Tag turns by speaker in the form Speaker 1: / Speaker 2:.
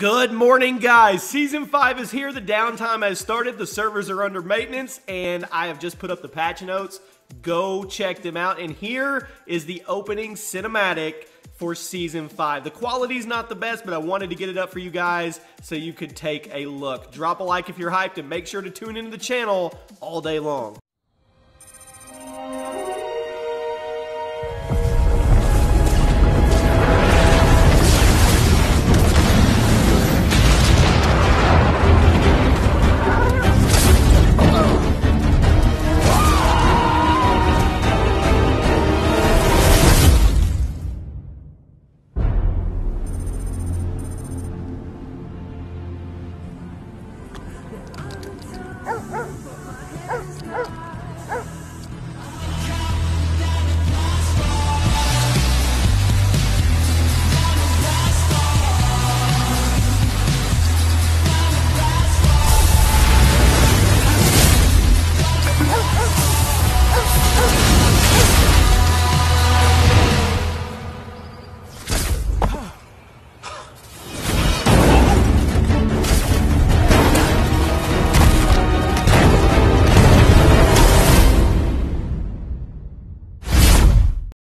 Speaker 1: Good morning, guys. Season 5 is here. The downtime has started. The servers are under maintenance, and I have just put up the patch notes. Go check them out. And here is the opening cinematic for Season 5. The quality's not the best, but I wanted to get it up for you guys so you could take a look. Drop a like if you're hyped, and make sure to tune into the channel all day long.